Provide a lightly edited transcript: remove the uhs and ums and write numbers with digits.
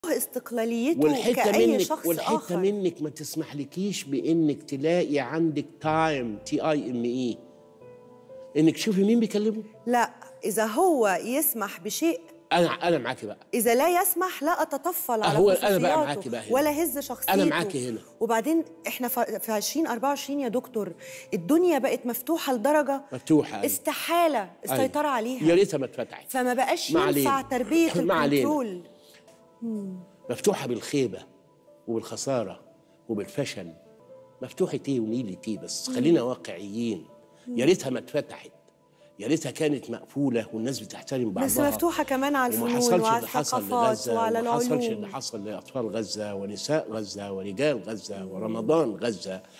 استقلاليته كأي شخص والحته منك ما تسمحلكيش بانك تلاقي عندك تايم TIME انك تشوفي مين بيكلمه. لا، اذا هو يسمح بشيء انا معاكي بقى. اذا لا يسمح لا اتطفل على خصوصياته. انا بقى معاكي بقى هنا. ولا هز شخصيته. انا معاكي هنا. وبعدين احنا في 2024 يا دكتور، الدنيا بقت مفتوحه لدرجه استحاله السيطره عليها. يا ريتها ما اتفتحت. فما بقاش ينفع تربيه الكنترول. مفتوحه بالخيبه وبالخساره وبالفشل. مفتوحه ايه ونيله ايه؟ بس خلينا واقعيين. يا ريتها ما اتفتحت، يا ريتها كانت مقفوله والناس بتحترم بعضها، بس مفتوحه كمان على الفنون وعلى الثقافات وعلى العلوم. وما حصلش اللي حصل لاطفال غزه ونساء غزه ورجال غزه ورمضان غزه.